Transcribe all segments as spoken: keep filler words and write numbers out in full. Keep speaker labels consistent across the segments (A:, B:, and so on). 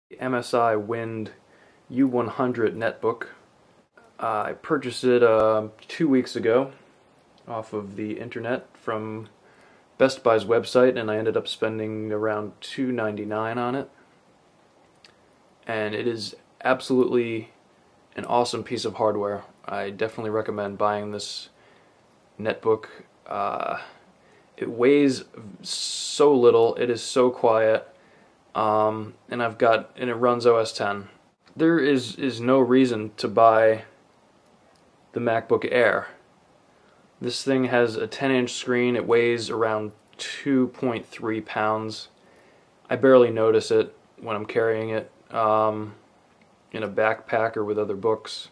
A: M S I Wind U one hundred netbook. Uh, I purchased it uh, two weeks ago off of the internet from Best Buy's website, and I ended up spending around two ninety-nine on it. And it is absolutely an awesome piece of hardware. I definitely recommend buying this netbook. Uh, it weighs so little, it is so quiet, um, and I've got and it runs O S ten. There is is no reason to buy the MacBook Air. This thing has a ten inch screen. It weighs around two point three pounds. I barely notice it when I'm carrying it um, in a backpack or with other books.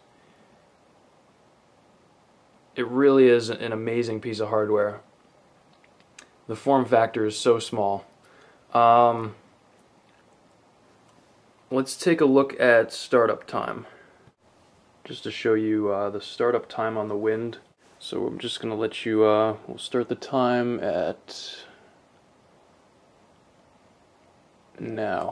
A: It really is an amazing piece of hardware. The form factor is so small. Um, let's take a look at startup time, just to show you uh, the startup time on the Wind. So I'm just going to let you, uh, we'll start the time at now.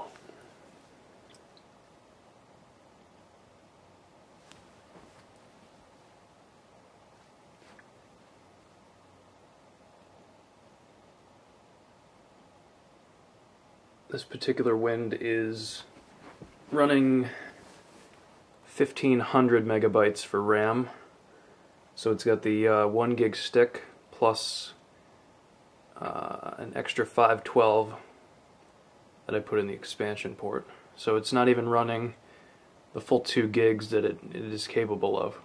A: This particular Wind is running fifteen hundred megabytes for RAM. So it's got the uh, one gig stick plus uh, an extra five twelve that I put in the expansion port. So it's not even running the full two gigs that it, it is capable of.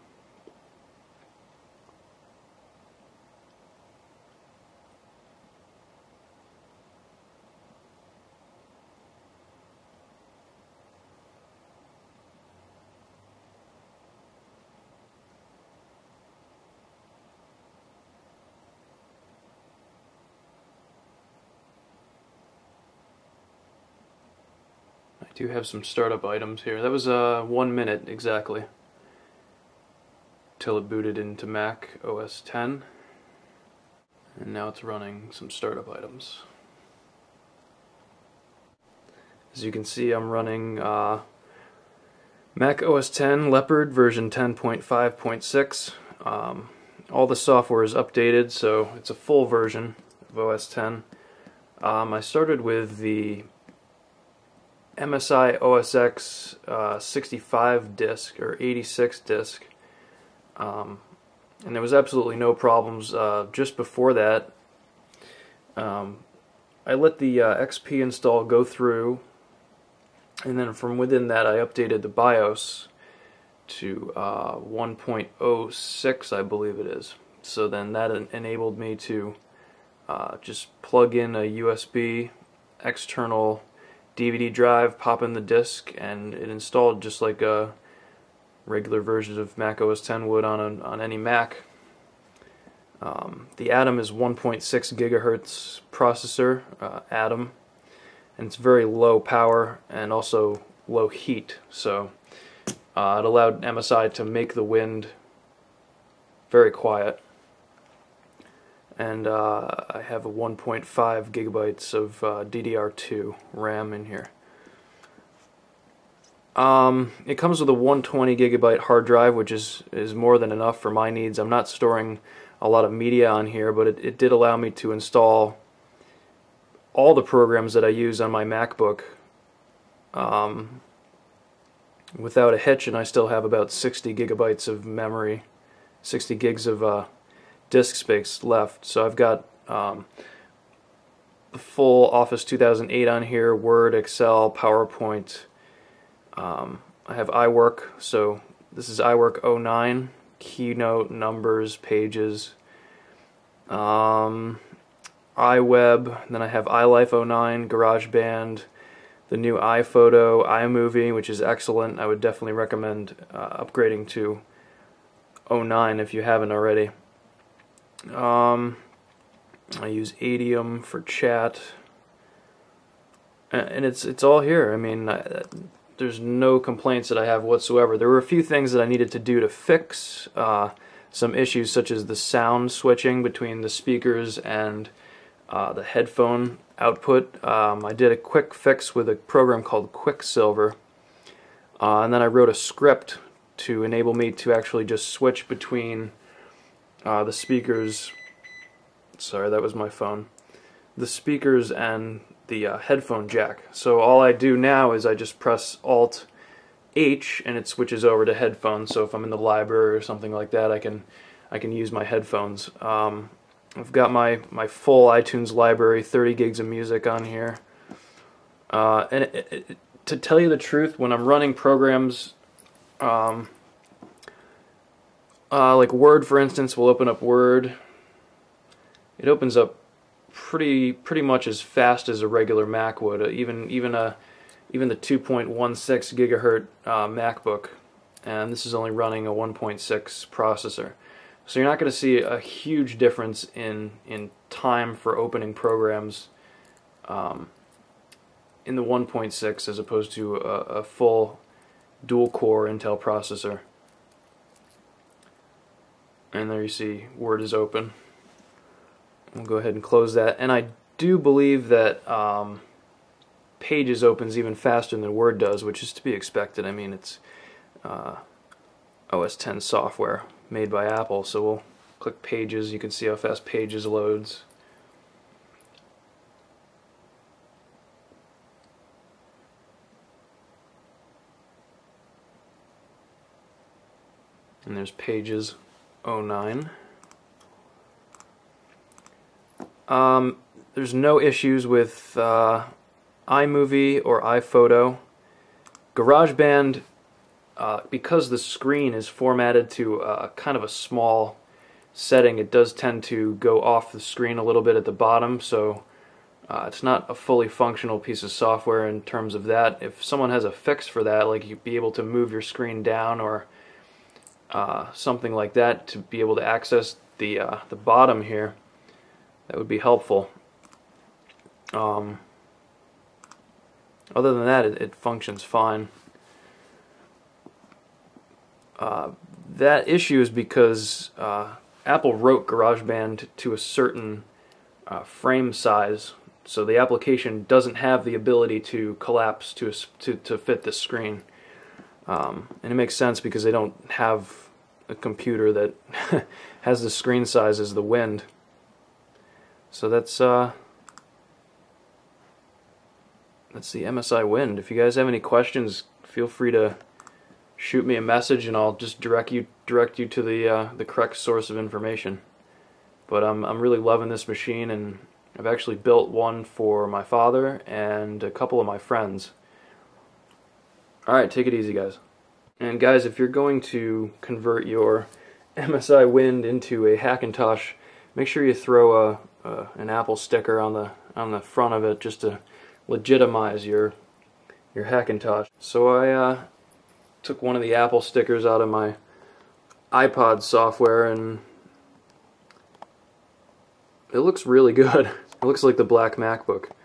A: I do have some startup items here. That was uh, one minute exactly till it booted into Mac O S ten, and now it's running some startup items. As you can see, I'm running uh, Mac O S ten Leopard version ten point five point six. Um, all the software is updated, so it's a full version of O S ten. Um, I started with the M S I O S X uh, sixty-five disc or eighty-six disc, um, and there was absolutely no problems. Uh, just before that, um, I let the uh, X P install go through, and then from within that I updated the BIOS to uh, one point oh six, I believe it is. So then that en enabled me to uh, just plug in a U S B external D V D drive, pop in the disc, and it installed just like a regular version of Mac O S ten would on a, on any Mac. Um, the Atom is one point six gigahertz processor, uh, Atom, and it's very low power and also low heat. So uh, it allowed M S I to make the Wind very quiet. And uh, I have a one point five gigabytes of uh, D D R two RAM in here. Um, it comes with a one hundred twenty gigabyte hard drive, which is, is more than enough for my needs. I'm not storing a lot of media on here, but it, it did allow me to install all the programs that I use on my MacBook um, without a hitch, and I still have about sixty gigabytes of memory, sixty gigs of uh, disk space left. So I've got um, the full Office two thousand eight on here, Word, Excel, PowerPoint. Um, I have iWork, so this is iWork oh nine, Keynote, Numbers, Pages, um, iWeb, then I have iLife oh nine, GarageBand, the new iPhoto, iMovie, which is excellent. I would definitely recommend uh, upgrading to oh nine if you haven't already. Um, I use Adium for chat, and it's it's all here. I mean, I, there's no complaints that I have whatsoever. There were a few things that I needed to do to fix uh, some issues, such as the sound switching between the speakers and uh, the headphone output. Um, I did a quick fix with a program called Quicksilver, uh, and then I wrote a script to enable me to actually just switch between uh, the speakers. Sorry, that was my phone. The speakers and the uh, headphone jack. So all I do now is I just press Alt H and it switches over to headphones. So if I'm in the library or something like that, I can I can use my headphones. Um, I've got my my full iTunes library, thirty gigs of music on here. Uh, and it, it, it, to tell you the truth, when I'm running programs, um, uh, like Word, for instance, we'll open up Word. It opens up pretty pretty much as fast as a regular Mac would. Uh, even even a even the two point one six gigahertz uh, MacBook, and this is only running a one point six processor. So you're not going to see a huge difference in in time for opening programs um, in the one point six as opposed to a, a full dual-core Intel processor. And there you see Word is open. We'll go ahead and close that. And I do believe that um, Pages opens even faster than Word does, which is to be expected. I mean, it's uh, O S ten software made by Apple, so we'll click Pages. You can see how fast Pages loads. And there's Pages oh nine. Um, there's no issues with uh, iMovie or iPhoto. GarageBand, uh, because the screen is formatted to uh, kind of a small setting, it does tend to go off the screen a little bit at the bottom, so uh, it's not a fully functional piece of software in terms of that. If someone has a fix for that, like you'd be able to move your screen down or uh, something like that to be able to access the, uh, the bottom here, that would be helpful. Um, other than that, it, it functions fine. Uh, that issue is because uh, Apple wrote GarageBand to a certain uh, frame size, so the application doesn't have the ability to collapse to a, to to fit the screen. Um, and it makes sense because they don't have a computer that has the screen size as the Wind. So that's uh, that's the M S I Wind. If you guys have any questions, feel free to shoot me a message, and I'll just direct you direct you to the uh, the correct source of information. But I'm I'm really loving this machine, and I've actually built one for my father and a couple of my friends. All right, take it easy, guys. And guys, if you're going to convert your M S I Wind into a Hackintosh, make sure you throw a Uh, an Apple sticker on the on the front of it just to legitimize your your Hackintosh. So I uh, took one of the Apple stickers out of my iPod software, and it looks really good. It looks like the black MacBook.